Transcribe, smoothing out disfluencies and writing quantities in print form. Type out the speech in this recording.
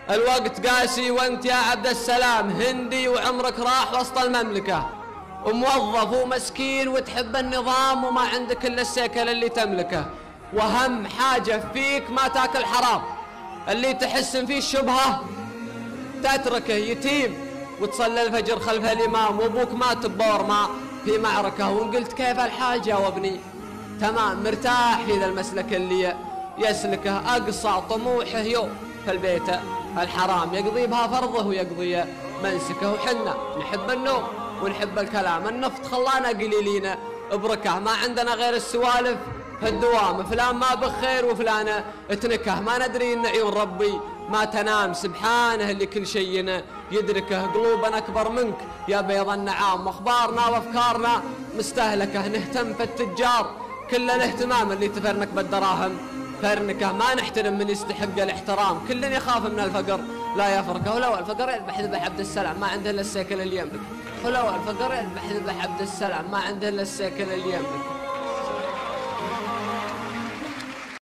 الوقت قاسي وانت يا عبد السلام هندي وعمرك راح وسط المملكة، وموظف ومسكين وتحب النظام وما عندك إلا السيكل اللي تملكه، وأهم حاجة فيك ما تاكل حرام، اللي تحسن فيه الشبهة تتركه يتيم وتصلي الفجر خلف الإمام، وأبوك مات بورما في معركة، وإن قلت كيف الحال جاوبني تمام مرتاح في ذا المسلك اللي يسلكه، أقصى طموحه يوم في البيت الحرام يقضي بها فرضه ويقضي منسكه، وحنا نحب النوم ونحب الكلام، النفط خلانا قليلين بركه، ما عندنا غير السوالف في الدوام، فلان ما بخير وفلان اتنكه، ما ندري ان عيون ربي ما تنام سبحانه اللي كل شيء يدركه، قلوبنا اكبر منك يا بيض النعام، واخبارنا وافكارنا مستهلكه، نهتم في التجار كل الاهتمام اللي تفرنك بالدراهم فرنكه، ما نحترم من يستحق الاحترام، كل يخاف من الفقر لا يفركه، ولو الفقر يذبح ذبح عبد السلام ما عنده الا السيكل اللي يملك، ولو الفقر يذبح ذبح عبد السلام ما عنده الا السيكل اللي يملك.